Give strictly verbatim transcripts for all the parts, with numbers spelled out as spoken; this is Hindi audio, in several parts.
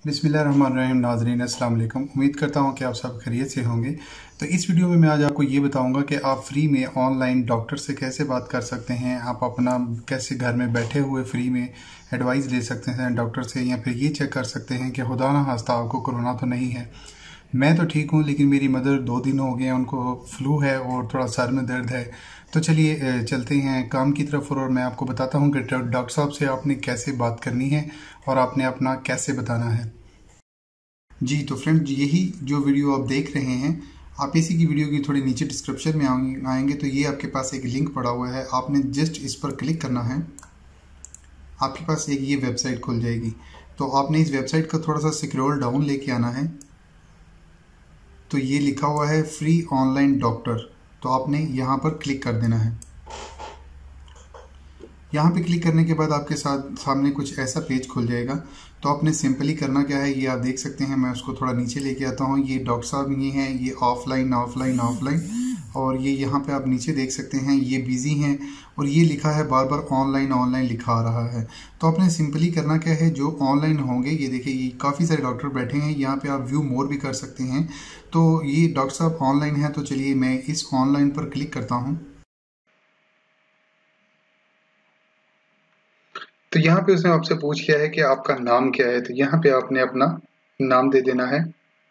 बिस्मिल्लाहिर्रहमानिर्रहीम। नाज़रीन अस्सलाम वालेकुम। उम्मीद करता हूँ कि आप सब खैरियत से होंगे। तो इस वीडियो में मैं आज आपको ये बताऊंगा कि आप फ्री में ऑनलाइन डॉक्टर से कैसे बात कर सकते हैं। आप अपना कैसे घर में बैठे हुए फ्री में एडवाइस ले सकते हैं डॉक्टर से, या फिर ये चेक कर सकते हैं कि खुदा ना खास्ता आपको कोरोना तो नहीं है। मैं तो ठीक हूँ, लेकिन मेरी मदर दो दिन हो गए, उनको फ्लू है और थोड़ा सर में दर्द है। तो चलिए चलते हैं काम की तरफ और मैं आपको बताता हूँ कि डॉक्टर साहब से आपने कैसे बात करनी है और आपने अपना कैसे बताना है। जी तो फ्रेंड, यही जो वीडियो आप देख रहे हैं, आप इसी की वीडियो की थोड़ी नीचे डिस्क्रिप्शन में आएंगे तो ये आपके पास एक लिंक पड़ा हुआ है। आपने जस्ट इस पर क्लिक करना है, आपके पास एक ये वेबसाइट खुल जाएगी। तो आपने इस वेबसाइट का थोड़ा सा स्क्रॉल डाउन लेके आना है, तो ये लिखा हुआ है फ्री ऑनलाइन डॉक्टर। तो आपने यहाँ पर क्लिक कर देना है। यहाँ पे क्लिक करने के बाद आपके साथ सामने कुछ ऐसा पेज खुल जाएगा। तो आपने सिंपली करना क्या है, ये आप देख सकते हैं। मैं उसको थोड़ा नीचे लेके आता हूँ। ये डॉक्टर साहब ये हैं, ये ऑफलाइन ऑफलाइन ऑफलाइन, और ये यहाँ पे आप नीचे देख सकते हैं ये बिजी हैं, और ये लिखा है बार बार ऑनलाइन ऑनलाइन लिखा आ रहा है। तो आपने सिंपली करना क्या है, जो ऑनलाइन होंगे, ये देखिए ये काफ़ी सारे डॉक्टर बैठे हैं, यहाँ पे आप व्यू मोर भी कर सकते हैं। तो ये डॉक्टर साहब ऑनलाइन है, तो चलिए मैं इस ऑनलाइन पर क्लिक करता हूँ। तो यहाँ पे उसने आपसे पूछ लिया है कि आपका नाम क्या है, तो यहाँ पे आपने अपना नाम दे देना है।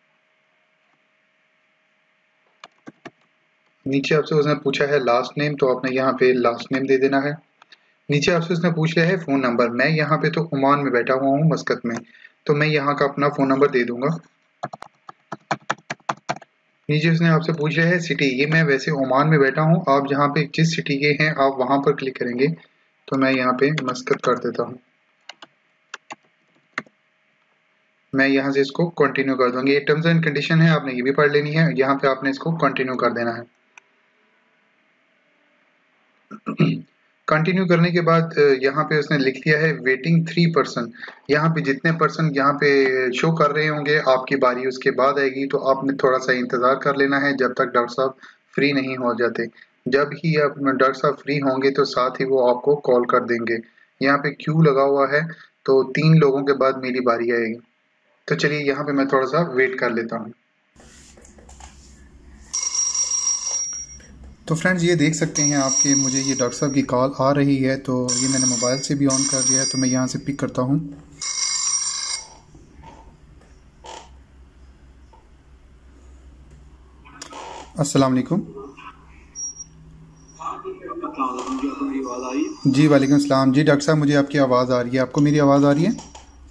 नीचे आपसे उसने पूछा है लास्ट नेम, तो आपने यहाँ पे लास्ट नेम दे देना है। नीचे आपसे उसने पूछ लिया है फ़ोन नंबर। मैं यहाँ पे तो ओमान में बैठा हुआ हूँ, मस्कत में, तो मैं यहाँ का अपना फ़ोन नंबर दे दूंगा। नीचे उसने आपसे पूछ लिया है सिटी। ये मैं वैसे ओमान में बैठा हूँ, आप जहाँ पे जिस सिटी के हैं आप वहाँ पर क्लिक करेंगे। तो मैं यहाँ पे मस्कत कर देता हूँ। मैं यहाँ से इसको कंटिन्यू कर दूंगी। ये टर्म्स एंड कंडीशन है, आपने ये भी पढ़ लेनी है। यहाँ पे आपने इसको कंटिन्यू कर देना है। कंटिन्यू करने के बाद यहाँ पे उसने लिख दिया है वेटिंग थ्री पर्सन। यहाँ पे जितने पर्सन यहाँ पे शो कर रहे होंगे, आपकी बारी उसके बाद आएगी। तो आपने थोड़ा सा इंतज़ार कर लेना है जब तक डॉक्टर साहब फ्री नहीं हो जाते। जब ही आप डॉक्टर साहब फ्री होंगे तो साथ ही वो आपको कॉल कर देंगे। यहाँ पे क्यू लगा हुआ है, तो तीन लोगों के बाद मेरी बारी आएगी। तो चलिए यहाँ पे मैं थोड़ा सा वेट कर लेता हूँ। तो फ्रेंड्स, ये देख सकते हैं आपके मुझे ये डॉक्टर साहब की कॉल आ रही है। तो ये मैंने मोबाइल से भी ऑन कर दिया है, तो मैं यहाँ से पिक करता हूँ। अस्सलाम वालेकुम। जी वालेकुम अस्सलाम। जी डॉक्टर साहब, मुझे आपकी आवाज़ आ रही है। आपको मेरी आवाज़ आ रही है?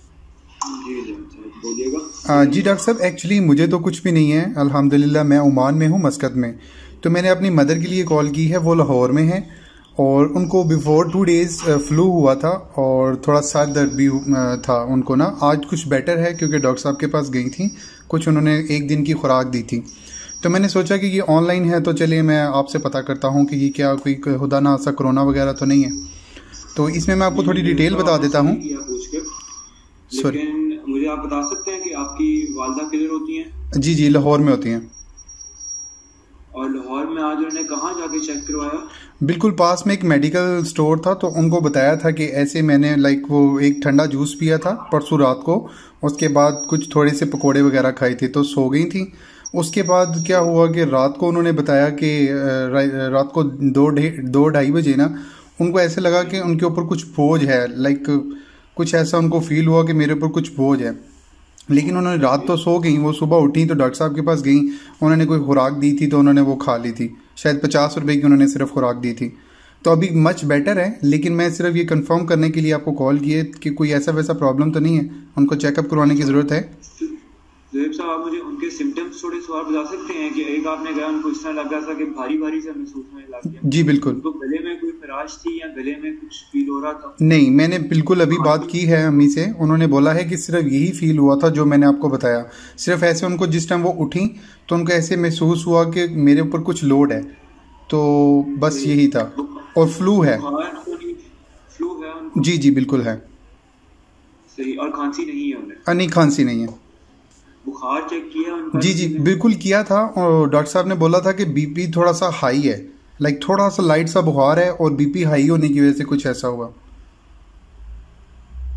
जी डॉक्टर साहब, एक्चुअली मुझे तो कुछ भी नहीं है, अल्हम्दुलिल्लाह। मैं ओमान में हूँ, मस्कत में। तो मैंने अपनी मदर के लिए कॉल की है, वो लाहौर में है, और उनको बिफोर टू डेज़ फ्लू हुआ था और थोड़ा सर दर्द भी था उनको ना। आज कुछ बेटर है क्योंकि डॉक्टर साहब के पास गई थी, कुछ उन्होंने एक दिन की खुराक दी थी। तो मैंने सोचा कि ये ऑनलाइन है, तो चलिए मैं आपसे पता करता हूँ कि ये क्या कोई खुदा ना सा कोरोना वगैरह तो नहीं है। तो इसमें मैं आपको थोड़ी डिटेल बता देता हूँ। सॉरी, मुझे आप बता सकते हैं कि आपकी वालदा किधर होती हैं? जी जी, लाहौर में होती हैं। और लाहौर में आज उन्होंने कहाँ जाके चेक करवाया? बिल्कुल पास में एक मेडिकल स्टोर था, तो उनको बताया था कि ऐसे मैंने लाइक वो एक ठंडा जूस पिया था परसों रात को, उसके बाद कुछ थोड़े से पकोड़े वगैरह खाए थे, तो सो गई थी। उसके बाद क्या हुआ कि रात को उन्होंने बताया कि रात को दो दो ढाई बजे ना उनको ऐसे लगा कि उनके ऊपर कुछ बोझ है, लाइक कुछ ऐसा उनको फील हुआ कि मेरे ऊपर कुछ बोझ है। लेकिन उन्होंने रात तो सो गई, वो सुबह उठी तो डॉक्टर साहब के पास गई। उन्होंने कोई खुराक दी थी तो उन्होंने वो खा ली थी, शायद पचास रुपए की उन्होंने सिर्फ खुराक दी थी। तो अभी मच बेटर है, लेकिन मैं सिर्फ ये कंफर्म करने के लिए आपको कॉल किए कि कोई ऐसा वैसा प्रॉब्लम तो नहीं है, उनको चेकअप करवाने की ज़रूरत है। ज़ुहैब साहब, आप मुझे उनके सिम्टम्स थोड़े सवाल बता सकते हैं कि एक आपने कहा उनको इस तरह लग रहा था कि भारी भारी सा महसूस होने लग गया? जी बिल्कुल। तो गले में कोई खराश थी या गले में कुछ फील हो रहा था? नहीं, मैंने बिल्कुल अभी बात की है अम्मी से, उन्होंने बोला है कि सिर्फ यही फील हुआ था जो मैंने आपको बताया। सिर्फ ऐसे उनको जिस टाइम वो उठी तो उनको ऐसे महसूस हुआ कि मेरे ऊपर कुछ लोड है, तो बस यही था। और फ्लू है। फ्लू है उनको? जी जी बिल्कुल है। सही। और खांसी नहीं है उन्हें? नहीं, खांसी नहीं है। बुखार चेक किया उनका? जी जी बिल्कुल किया था, और डॉक्टर साहब ने बोला था कि बीपी थोड़ा सा हाई है, लाइक थोड़ा सा लाइट सा बुखार है और बीपी हाई होने की वजह से कुछ ऐसा हुआ।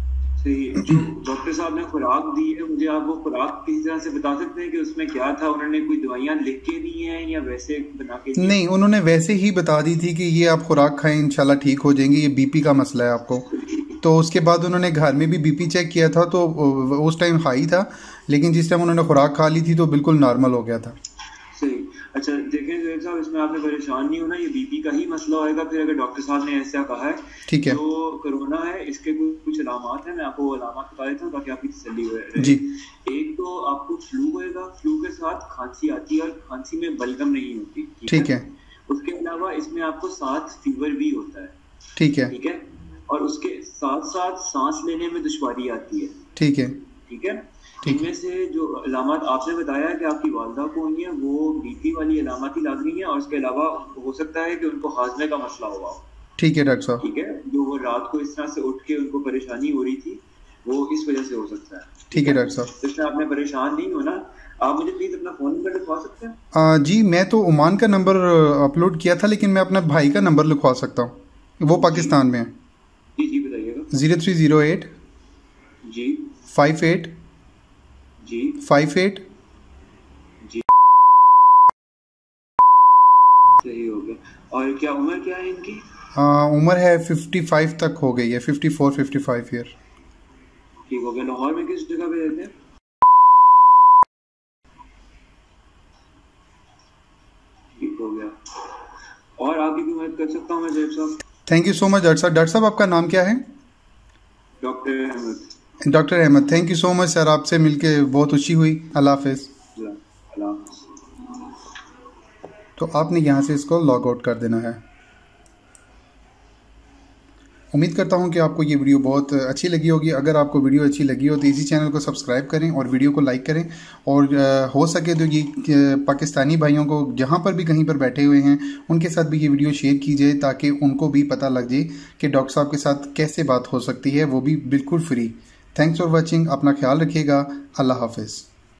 सही। जो डॉक्टर साहब ने खुराक दी है मुझे, आप वो खुराक किसी तरह से बता सकते हैं कि उसमें क्या था? उन्होंने कोई दवाइयाँ लिख के दी हैं या वैसे बना के? नहीं, उन्होंने वैसे ही बता दी थी कि ये आप खुराक खाएं इंशाल्लाह ठीक हो जाएंगे, ये बीपी का मसला है आपको। तो उसके बाद उन्होंने घर में भी बीपी चेक किया था तो उस टाइम हाई था, लेकिन जिस टाइम उन्होंने खुराक खा ली थी तो बिल्कुल नॉर्मल हो गया था। सही। अच्छा देखें ज़ुहैब साहब, इसमें आपने परेशान नहीं होना, ये बीपी का ही मसला होएगा। फिर अगर डॉक्टर साहब ने ऐसा कहा है, ठीक है, तो कोरोना है, इसके कुछ अलामात हैं, मैं आपको अलामात बता देता हूँ ताकि आपकी तसल्ली हो जी। एक तो आपको फ्लू होएगा, फ्लू के साथ खांसी आती है और खांसी में बलगम नहीं होती, ठीक है। उसके अलावा इसमें आपको साथ फीवर भी होता है, ठीक है, ठीक है। और उसके साथ साथ सांस लेने में दुश्वारी आती है, ठीक है, ठीक है। इनमें से जो अलामत आपने बताया कि आपकी वालदा को हुई है, वो बीपी वाली अलामत ही लग रही है, और उसके अलावा हो सकता है कि उनको हाजमे का मसला हुआ। ठीक है डॉक्टर साहब, ठीक है। जो वो रात को इस तरह से उठ के उनको परेशानी हो रही थी, वो इस वजह से हो सकता है। ठीक है डॉक्टर साहब, इसमें आपने परेशान नहीं होना। आप मुझे प्लीज अपना फोन नंबर लिखवा सकते हैं? आ, जी मैं तो ओमान का नंबर अपलोड किया था, लेकिन मैं अपना भाई का नंबर लिखवा सकता हूँ, वो पाकिस्तान में है। जी जी बताइएगा। जीरो थ्री जीरो एट जी फाइव एट जी फाइव एट जी सही हो गया। और क्या उम्र क्या है इनकी? आ, उम्र है फिफ्टी फाइव तक हो गई है, fifty four fifty five year. ठीक हो गया। लाहौर में किस जगह पे रहते हैं? ठीक हो गया। और आपकी भी मदद कर सकता हूँ मैं ज़ुहैब साहब? Thank you so much doctor साहब। डॉक्टर साहब आपका नाम क्या है? Doctor Ahmed. Doctor Ahmed, thank you so much sir, आपसे मिलके बहुत खुशी हुई। अल्लाह हाफिज़। तो आपने यहाँ से इसको लॉग आउट कर देना है। उम्मीद करता हूँ कि आपको ये वीडियो बहुत अच्छी लगी होगी। अगर आपको वीडियो अच्छी लगी हो तो इसी चैनल को सब्सक्राइब करें और वीडियो को लाइक करें, और हो सके तो ये पाकिस्तानी भाइयों को जहाँ पर भी कहीं पर बैठे हुए हैं उनके साथ भी ये वीडियो शेयर कीजिए, ताकि उनको भी पता लग जाए कि डॉक्टर साहब के साथ कैसे बात हो सकती है, वो भी बिल्कुल फ्री। Thanks for watching. अपना ख्याल रखिएगा। अल्लाह हाफिज़।